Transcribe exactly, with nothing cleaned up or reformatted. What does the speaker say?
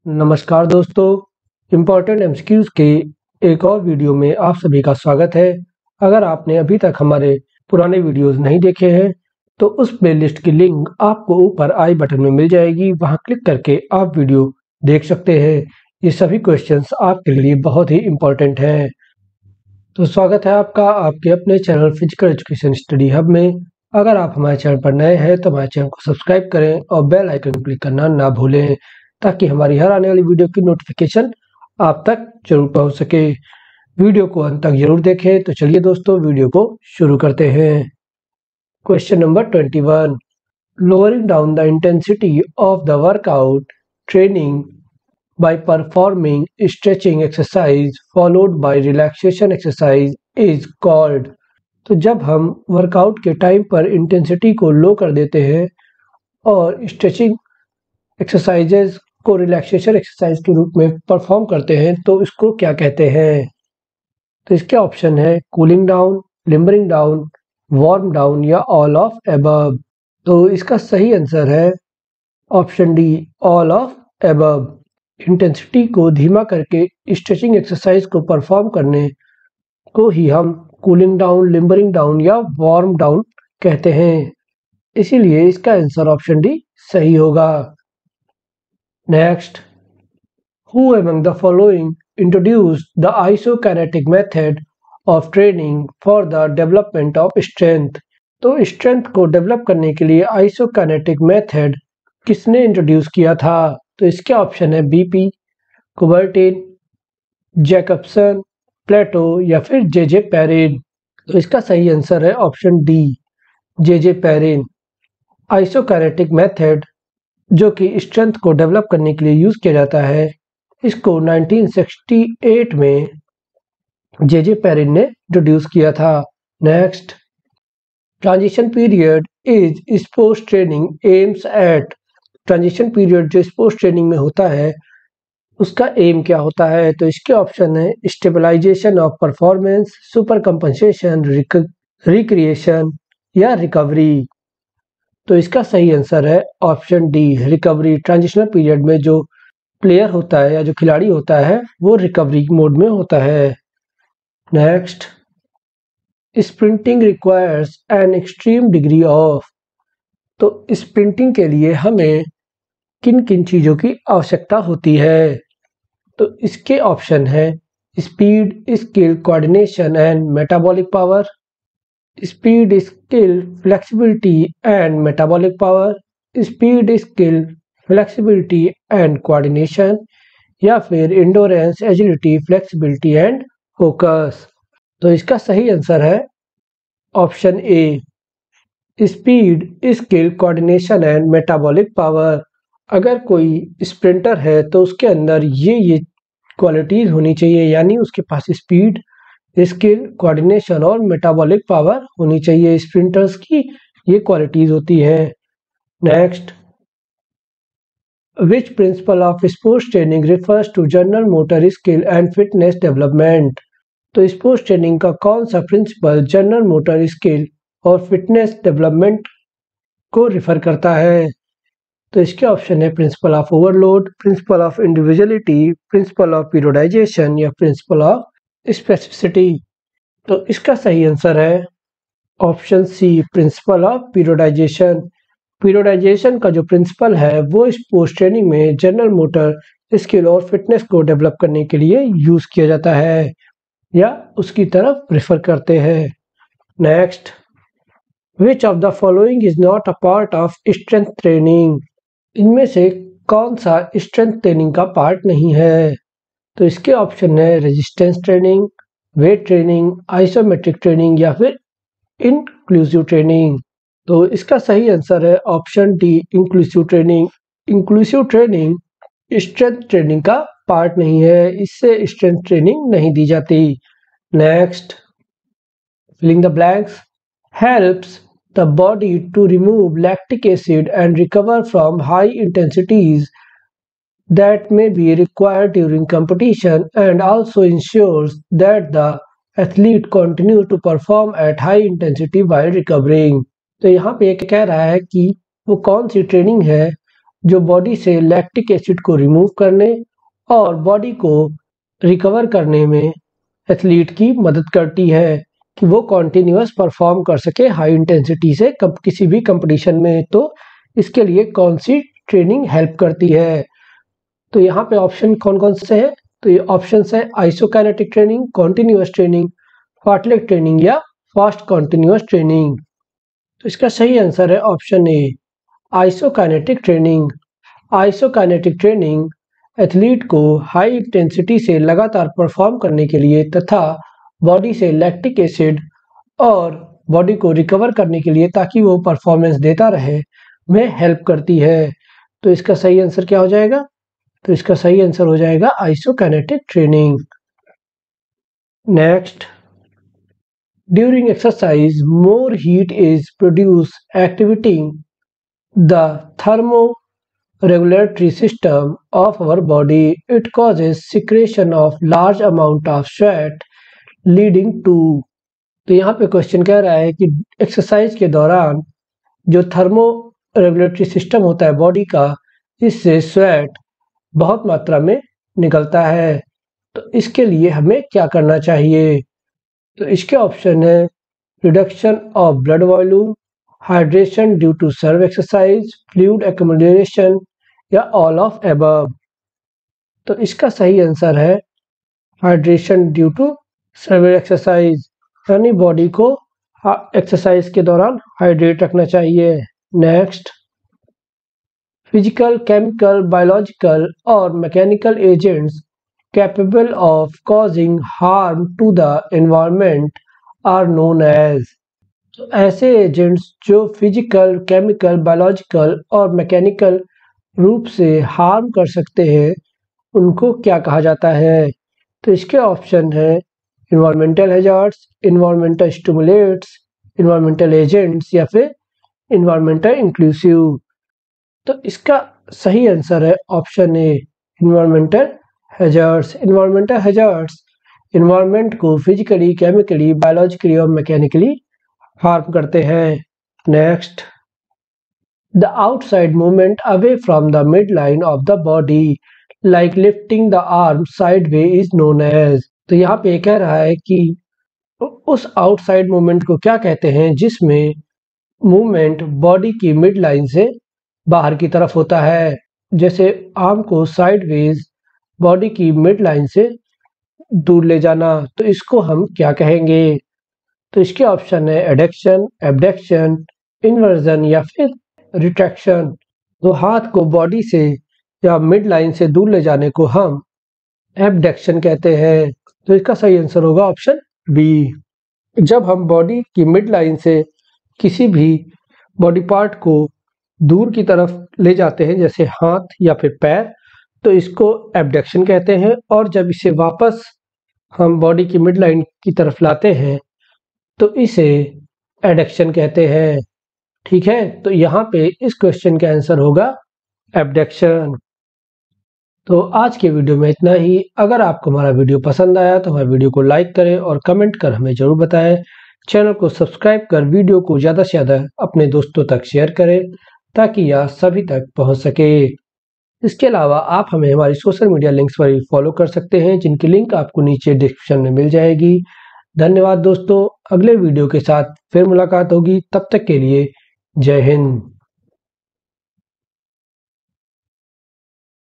नमस्कार दोस्तों, important MCQs के एक और वीडियो में आप सभी का स्वागत है। अगर आपने अभी तक हमारे पुराने वीडियोस नहीं देखे हैं तो उस प्लेलिस्ट की लिंक आपको ऊपर आई बटन में मिल जाएगी, वहां क्लिक करके आप वीडियो देख सकते हैं। ये सभी क्वेश्चंस आपके लिए बहुत ही इम्पोर्टेंट हैं। तो स्वागत है आपका आपके अपने channel physical education study hub में। अगर आप हमारे चैनल पर नए हैं तो हमारे चैनल को सब्सक्राइब करें और बेल आइकन क्लिक करना ना भूलें, ताकि हमारी हर आने वाली वीडियो की नोटिफिकेशन आप तक जरूर पहुंच सके। वीडियो को अंत तक जरूर देखें। तो चलिए दोस्तों, वीडियो को शुरू करते हैं। Question number twenty one, lowering down the intensity of the workout training by performing stretching exercise followed by relaxation exercise is called। तो जब हम वर्कआउट के टाइम पर इंटेंसिटी को लो कर देते हैं और स्ट्रेचिंग एक्सरसाइजेज को रिलैक्सेशन एक्सरसाइज के रूप में परफॉर्म करते हैं तो इसको क्या कहते हैं? तो इसके ऑप्शन है cooling down, limbering down, warm down या ऑल ऑफ एबव। तो इसका सही आंसर है option D, all of above. Intensity को धीमा करके स्ट्रेचिंग एक्सरसाइज को परफॉर्म करने को ही हम कूलिंग डाउन, लिम्बरिंग डाउन या वार्म डाउन कहते हैं। इसीलिए इसका आंसर ऑप्शन डी सही होगा। Next, who among the following introduced the isokinetic method of training for the development of strength. तो स्ट्रेंथ को डेवलप करने के लिए आइसोकिनेटिक मेथड किसने इंट्रोड्यूस किया था? तो इसके ऑप्शन है बीपी, कुबर्टिन, जैकबसन, प्लेटो या फिर जे जे पेरिन। तो इसका सही आंसर है option D, J J Perrin. Isokinetic method जो कि स्ट्रेंथ को डेवलप करने के लिए यूज किया जाता है, इसको नाइनटीन सिक्सटी एट में जे जे पेरिन ने इंट्रोड्यूस किया था। Next, transition period is sports training aims at. Transition period जो स्पोर्ट्स ट्रेनिंग में होता है उसका एम क्या होता है? तो इसके ऑप्शन है stabilization of performance, super compensation, recreation या रिकवरी। तो इसका सही आंसर है option D, recovery. Transitional period में जो प्लेयर होता है या जो खिलाड़ी होता है वो रिकवरी मोड में होता है। Next, sprinting requires an extreme degree of. तो स्प्रिंटिंग के लिए हमें किन किन चीजों की आवश्यकता होती है? तो इसके ऑप्शन है speed, skill, coordination and metabolic power. Speed, skill, flexibility and metabolic power, speed, skill, flexibility and coordination या फिर endurance, agility, flexibility and focus. तो इसका सही आंसर है option A, speed, skill, coordination and metabolic power. अगर कोई sprinter है तो उसके अंदर ये ये क्वालिटीज होनी चाहिए, यानी उसके पास स्पीड, स्किल, कोऑर्डिनेशन और मेटाबॉलिक पावर होनी चाहिए। स्प्रिंटर्स की ये क्वालिटीज होती हैं। Next, which principle of sports training refers to general motor skill and fitness development. तो स्पोर्ट्स ट्रेनिंग का कौन सा प्रिंसिपल जनरल मोटर स्किल और फिटनेस डेवलपमेंट को रिफर करता है? तो इसके ऑप्शन है principle of overload, principle of individuality, principle of periodization या प्रिंसिपल ऑफ स्पेसिफिसिटी। तो इसका सही आंसर है option C, principle of periodization. Periodization का जो प्रिंसिपल है वो स्पोर्ट्स ट्रेनिंग में जनरल मोटर स्किल और फिटनेस को डेवलप करने के लिए यूज किया जाता है या उसकी तरफ रेफर करते हैं। Next, which of the following is not a part of strength training. इनमें से कौन सा स्ट्रेंथ ट्रेनिंग का पार्ट नहीं है? तो इसके ऑप्शन है resistance training, weight training, isometric training या फिर इंक्लूसिव ट्रेनिंग। तो इसका सही आंसर है option D, inclusive training. Inclusive training strength training का पार्ट नहीं है, इससे स्ट्रेंथ ट्रेनिंग नहीं दी जाती। Next, filling the blanks, helps the body to remove lactic acid and recover from high intensities that may be required during competition and also ensures that the athlete continue to perform at high intensity while recovering। तो यहाँ पे कह रहा है कि वो कौन सी training है जो बॉडी से लैक्टिक एसिड को रिमूव करने और बॉडी को रिकवर करने में एथलीट की मदद करती है कि वो कॉन्टिन्यूअस परफॉर्म कर सके हाई इंटेंसिटी से कब किसी भी कंपटीशन में। तो इसके लिए कौन सी ट्रेनिंग हेल्प करती है? तो यहाँ पे ऑप्शन कौन कौन से हैं? तो ये ऑप्शन है isokinetic training, continuous training, fartlek training या फास्ट कॉन्टिन्यूअस ट्रेनिंग। तो इसका सही आंसर है option A, isokinetic training. Isokinetic training athlete को हाई इंटेंसिटी से लगातार परफॉर्म करने के लिए तथा बॉडी से लैक्टिक एसिड और बॉडी को रिकवर करने के लिए ताकि वो परफॉर्मेंस देता रहे में हेल्प करती है। तो इसका सही आंसर क्या हो जाएगा? तो इसका सही आंसर हो जाएगा isokinetic training. Next, during exercise more heat is produce activating the thermo regulatory system of our body. It causes secretion of large amount of sweat leading to। तो यहाँ पे क्वेश्चन कह रहा है कि एक्सरसाइज के दौरान जो थर्मो रेगुलेटरी सिस्टम होता है बॉडी का, इससे स्वेट बहुत मात्रा में निकलता है। तो इसके लिए हमें क्या करना चाहिए? तो इसके ऑप्शन है reduction of blood volume, hydration due to severe exercise, fluid accumulation या ऑल ऑफ एबव। तो इसका सही आंसर है hydration due to severe exercise, यानी बॉडी को एक्सरसाइज के दौरान हाइड्रेट रखना चाहिए। नेक्स्ट, फिजिकल, केमिकल, बायोलॉजिकल और mechanical agents capable of causing harm to the environment are known as. तो ऐसे एजेंट्स जो फिजिकल, केमिकल, बायोलॉजिकल और मैकेनिकल रूप से हार्म कर सकते हैं उनको क्या कहा जाता है? तो इसके ऑप्शन है environmental hazards, environmental stimulates, environmental agents या फिर इन्वायरमेंटल इंक्लूसिव। तो इसका सही आंसर है option A, environmental hazards. Environmental hazards environment को फिजिकली, केमिकली, बायोलॉजिकली और मैकेनिकली हार्म करते हैं। Next, the outside movement away from the midline of the body like lifting the arm sideways is known as। तो यहाँ पे कह रहा है कि उस आउटसाइड मूवमेंट को क्या कहते हैं जिसमें मूवमेंट बॉडी की मिड लाइन से बाहर की तरफ होता है। जैसे आर्म को साइडवेज बॉडी की मिड लाइन से दूर ले जाना, तो इसको हम क्या कहेंगे? तो इसके ऑप्शन है एडक्शन, एबडक्शन, इन्वर्जन या फिर रिट्रैक्शन। तो हाथ को बॉडी से या मिड लाइन से दूर ले जाने को हम एबडक्शन कहते हैं। तो इसका सही आंसर होगा ऑप्शन बी। जब हम बॉडी की मिड लाइन से किसी भी बॉडी पार्ट को दूर की तरफ ले जाते हैं जैसे हाथ या फिर पैर, तो इसको एबडक्शन कहते हैं। और जब इसे वापस हम बॉडी की मिड लाइन की तरफ लाते हैं तो इसे एडक्शन कहते हैं। ठीक है, तो यहाँ पे इस क्वेश्चन का आंसर होगा एबडक्शन। तो आज के वीडियो में इतना ही। अगर आपको हमारा वीडियो पसंद आया तो हमारे वीडियो को लाइक करें और कमेंट कर हमें जरूर बताएं। चैनल को सब्सक्राइब कर वीडियो को ज़्यादा से ज़्यादा अपने दोस्तों तक शेयर करें ताकि यह सभी तक पहुंच सके। इसके अलावा आप हमें हमारी सोशल मीडिया लिंक्स पर भी फॉलो कर सकते हैं जिनकी लिंक आपको नीचे डिस्क्रिप्शन में मिल जाएगी। धन्यवाद दोस्तों, अगले वीडियो के साथ फिर मुलाकात होगी, तब तक के लिए जय हिंद।